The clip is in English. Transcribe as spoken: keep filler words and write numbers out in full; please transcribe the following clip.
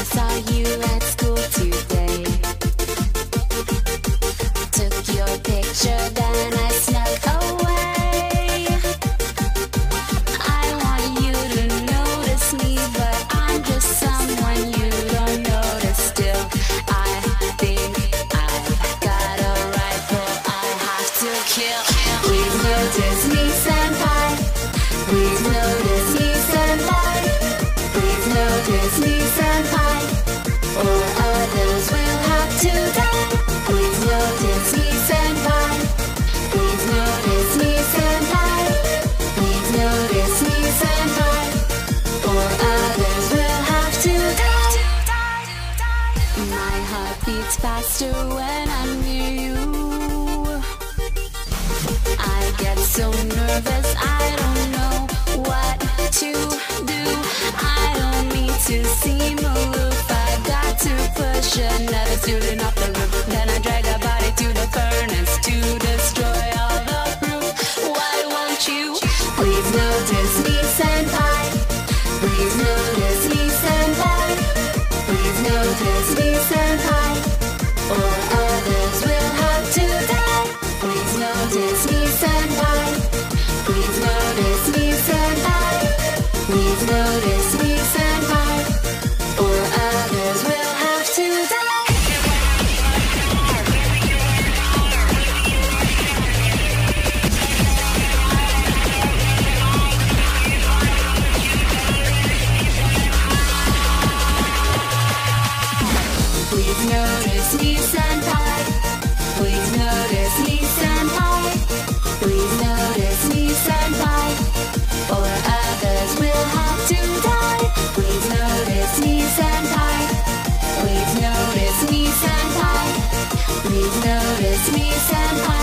saw you at school today. Took your picture, then I snuck away. I want you to notice me, but I'm just someone you don't notice still. I think I've got a rifle I have to kill. Please notice me, senpai. Please notice me, senpai. Please notice me, senpai, or others will have to die. Please notice me, senpai. Please notice me, senpai. Please notice me, senpai, or others will have to die. My heart beats faster when I'm near you. I get so nervous, I don't know what to do. I don't need to seem aloof, I got to push another student off the roof. Then I drag a body to the furnace to destroy all the proof. Why won't you please notice me, senpai? Please notice me, senpai. Please notice me, senpai, or others will have to die. Please notice me, senpai. Please notice me, senpai. Please notice me, senpai, or others will have to die. Please notice me, senpai. Please notice me, senpai. Please notice me, senpai, or others will have to die. Please notice me, senpai. Please notice me, senpai. Please notice me, senpai.